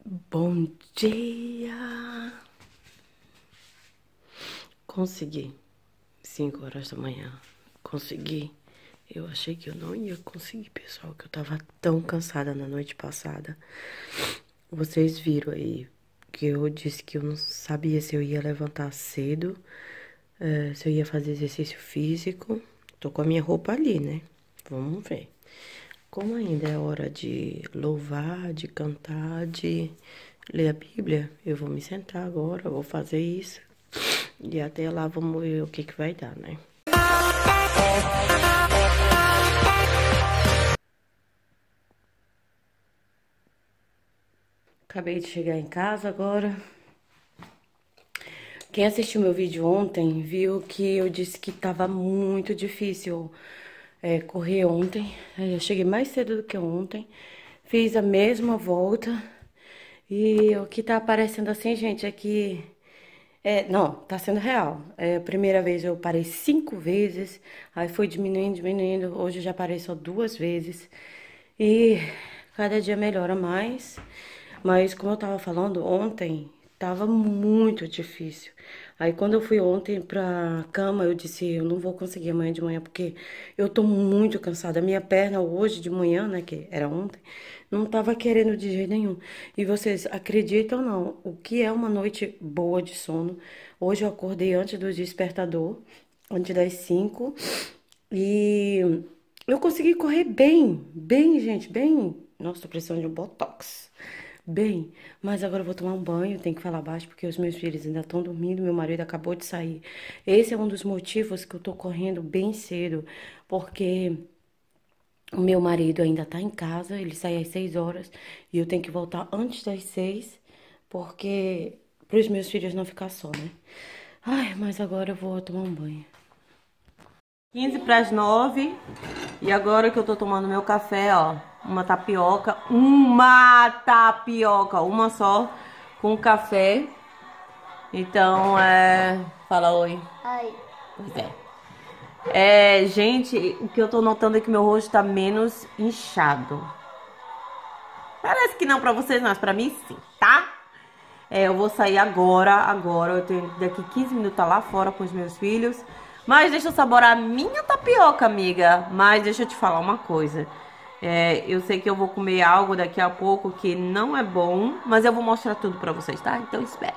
Bom dia! Consegui. 5 horas da manhã. Consegui. Eu achei que eu não ia conseguir, pessoal, que eu tava tão cansada na noite passada. Vocês viram aí que eu disse que eu não sabia se eu ia levantar cedo, se eu ia fazer exercício físico. Tô com a minha roupa ali, né? Vamos ver. Como ainda é hora de louvar, de cantar, de ler a Bíblia, eu vou me sentar agora, vou fazer isso. E até lá vamos ver o que vai dar, né? Acabei de chegar em casa agora. Quem assistiu meu vídeo ontem viu que eu disse que tava muito difícil correr ontem. Eu cheguei mais cedo do que ontem. Fiz a mesma volta. E o que tá aparecendo assim, gente, é que... não, tá sendo real. A primeira vez eu parei 5 vezes. Aí foi diminuindo, diminuindo. Hoje eu já parei só 2 vezes. E cada dia melhora mais. Mas como eu tava falando, ontem tava muito difícil. Aí quando eu fui ontem pra cama, eu disse, eu não vou conseguir amanhã de manhã, porque eu tô muito cansada. A minha perna hoje de manhã, né, que era ontem, não tava querendo de jeito nenhum. E vocês acreditam ou não, o que é uma noite boa de sono? Hoje eu acordei antes do despertador, antes das 5, e eu consegui correr bem, bem, gente, bem. Nossa, tô precisando de um botox. Bem, mas agora eu vou tomar um banho, tenho que falar baixo porque os meus filhos ainda estão dormindo, meu marido acabou de sair. Esse é um dos motivos que eu tô correndo bem cedo, porque o meu marido ainda tá em casa, ele sai às 6 horas e eu tenho que voltar antes das 6, porque para os meus filhos não ficar só, né? Ai, mas agora eu vou tomar um banho. 15 para as 9 e agora que eu tô tomando meu café, ó, uma tapioca, uma só com café. Então, fala oi. Ai. Pois gente, o que eu tô notando é que meu rosto tá menos inchado. Parece que não pra vocês, mas pra mim sim, tá? Eu vou sair agora, eu tenho daqui 15 minutos lá fora com os meus filhos. Mas deixa eu saborar a minha tapioca, amiga. Mas deixa eu te falar uma coisa. Eu sei que eu vou comer algo daqui a pouco que não é bom, mas eu vou mostrar tudo pra vocês, tá? Então espera.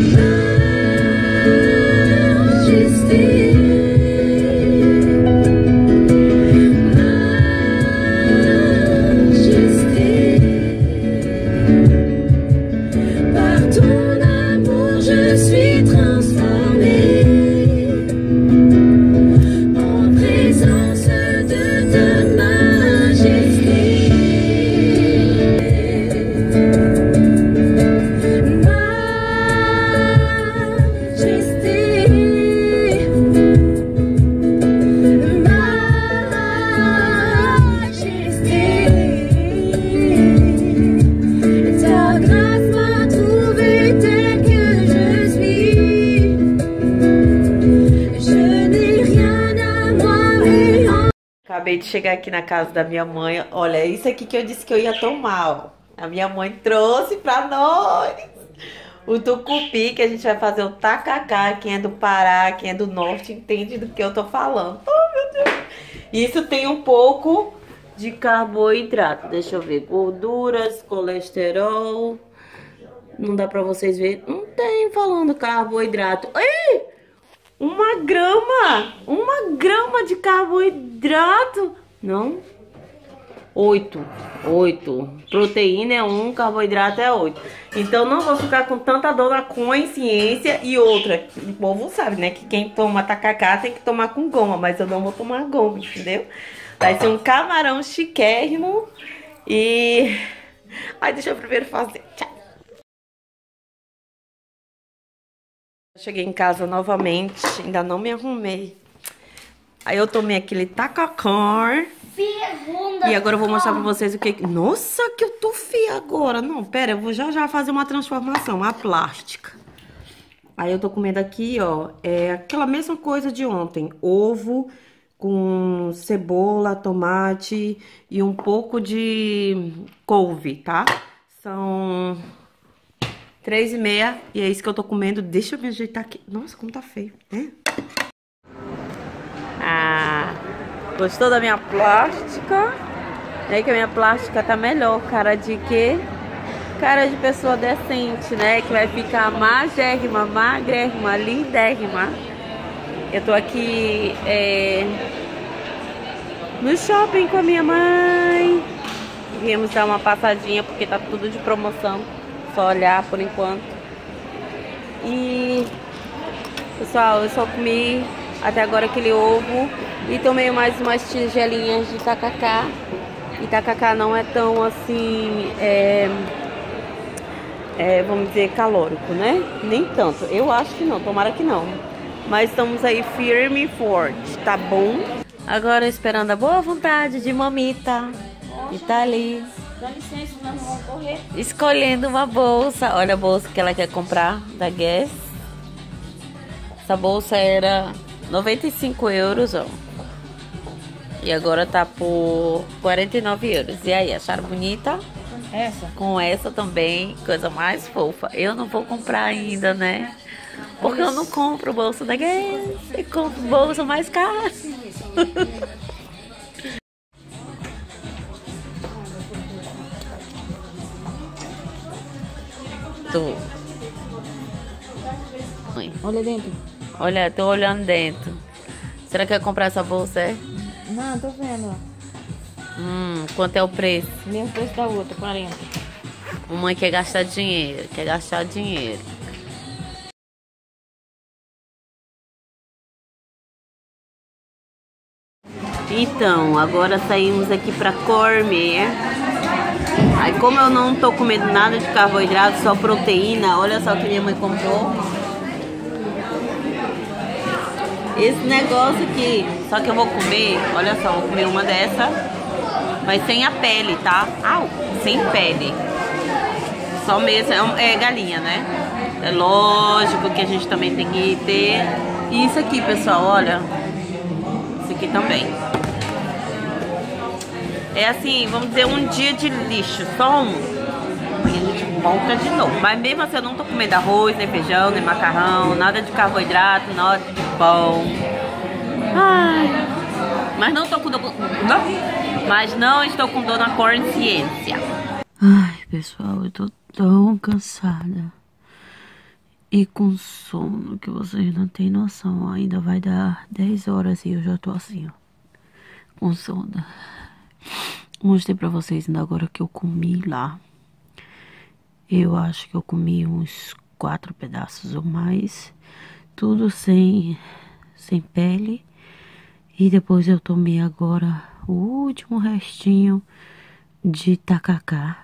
Acabei de chegar aqui na casa da minha mãe. Olha, isso aqui que eu disse que eu ia tomar, ó. A minha mãe trouxe pra nós o tucupi, que a gente vai fazer o tacacá. Quem é do Pará, quem é do Norte, entende do que eu tô falando. Oh, meu Deus. Isso tem um pouco de carboidrato. Deixa eu ver. Gorduras, colesterol. Não dá pra vocês verem. Não tem falando carboidrato. Ei! 1 grama de carboidrato. Não? 8. Proteína é 1, carboidrato é 8. Então não vou ficar com tanta dor na consciência. E outra, o povo sabe, né? Que quem toma tacacá tem que tomar com goma. Mas eu não vou tomar goma, entendeu? Vai ser um camarão chiquérrimo. E... ai, deixa eu primeiro fazer. Tchau. Cheguei em casa novamente, ainda não me arrumei. Aí eu tomei aquele tacacá. E agora eu vou mostrar pra vocês o que... Nossa, que eu tô feia agora. Não, pera, eu vou já fazer uma transformação, a plástica. Aí eu tô comendo aqui, ó, aquela mesma coisa de ontem. Ovo com cebola, tomate e um pouco de couve, tá? São 3h30. E é isso que eu tô comendo. Deixa eu me ajeitar aqui. Nossa, como tá feio, né? Ah, gostou da minha plástica? É que a minha plástica tá melhor. Cara de quê? Cara de pessoa decente, né? Que vai ficar magérrima, magrérrima, lindérrima. Eu tô aqui no shopping com a minha mãe. Viemos dar uma passadinha porque tá tudo de promoção. Só olhar por enquanto. E, pessoal, eu só comi até agora aquele ovo. E tomei mais umas tigelinhas de tacacá. E tacacá não é tão assim, vamos dizer, calórico, né? Nem tanto. Eu acho que não, tomara que não. Mas estamos aí firme e forte, tá bom? Agora esperando a boa vontade de mamita. E tá ali. Dá licença, nós vamos correr. Escolhendo uma bolsa. Olha a bolsa que ela quer comprar da Guess. Essa bolsa era 95 euros, ó. E agora tá por 49 euros. E aí, acharam bonita? Essa? Com essa também, coisa mais fofa. Eu não vou comprar ainda, né? Porque eu não compro bolsa da Guess. Eu compro bolsa mais cara. Tô. Olha dentro. Olha, tô olhando dentro. Será que eu comprar essa bolsa, é? Não, tô vendo, ó. Quanto é o preço? Mesmo preço da outra, 40. Uma quer gastar dinheiro, quer gastar dinheiro. Então, agora saímos aqui pra comer. Aí como eu não tô comendo nada de carboidrato, só proteína, olha só o que minha mãe comprou. Esse negócio aqui, só que eu vou comer, olha só, vou comer uma dessa, mas sem a pele, tá? Au, sem pele. Só mesmo, é galinha, né? É lógico que a gente também tem que ter. E isso aqui, pessoal, olha. Isso aqui também. É assim, vamos dizer, um dia de lixo, só um. Amanhã a gente volta de novo. Mas mesmo assim eu não tô comendo arroz, nem feijão, nem macarrão, nada de carboidrato, nada de pão. Ai. Mas não tô com dor. Mas não estou com dor na consciência. Ai, pessoal, eu tô tão cansada. E com sono que vocês não têm noção. Ainda vai dar 10 horas e eu já tô assim, ó. Com sono. Mostrei pra vocês ainda agora que eu comi lá. Eu acho que eu comi uns 4 pedaços ou mais. Tudo sem pele. E depois eu tomei agora o último restinho de tacacá.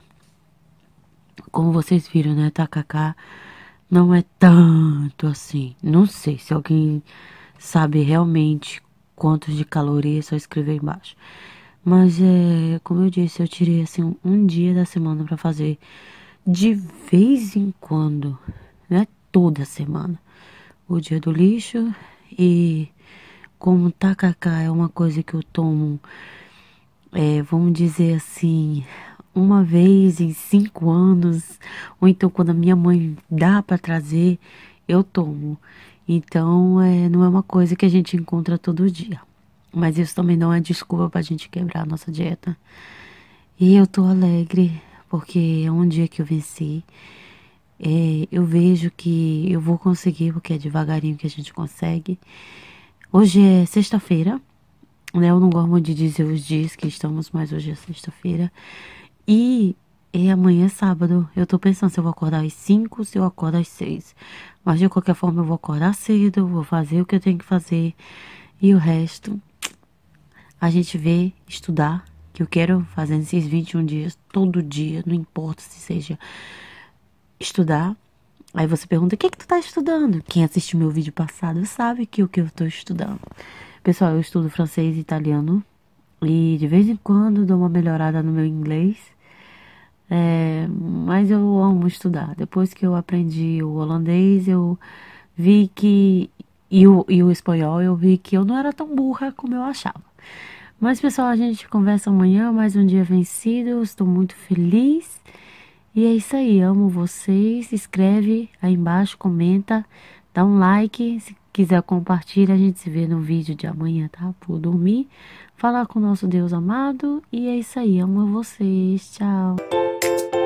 Como vocês viram, né? Tacacá não é tanto assim. Não sei se alguém sabe realmente quantos de calorias, é só escrever embaixo. Mas como eu disse, eu tirei assim um dia da semana pra fazer de vez em quando, né? Toda semana. O dia do lixo. E como tacacá é uma coisa que eu tomo, vamos dizer assim, uma vez em 5 anos. Ou então quando a minha mãe dá pra trazer, eu tomo. Então não é uma coisa que a gente encontra todo dia. Mas isso também não é desculpa pra gente quebrar a nossa dieta. E eu tô alegre, porque é um dia que eu venci. Eu vejo que eu vou conseguir, porque é devagarinho que a gente consegue. Hoje é sexta-feira, né? Eu não gosto muito de dizer os dias que estamos, mas hoje é sexta-feira. E amanhã é sábado. Eu tô pensando se eu vou acordar às 5, se eu acordo às 6. Mas de qualquer forma eu vou acordar cedo, vou fazer o que eu tenho que fazer. E o resto a gente vê, estudar, que eu quero fazer nesses 21 dias, todo dia, não importa se seja estudar. Aí você pergunta, o que tu tá estudando? Quem assistiu meu vídeo passado sabe que o que eu tô estudando. Pessoal, eu estudo francês e italiano. E de vez em quando dou uma melhorada no meu inglês. Mas eu amo estudar. Depois que eu aprendi o holandês, eu vi que... E o espanhol, eu vi que eu não era tão burra como eu achava. Mas, pessoal, a gente conversa amanhã, mais um dia vencido. Estou muito feliz. E é isso aí, amo vocês. Se inscreve aí embaixo, comenta, dá um like. Se quiser compartilha, a gente se vê no vídeo de amanhã, tá? Por dormir, falar com o nosso Deus amado. E é isso aí, amo vocês. Tchau.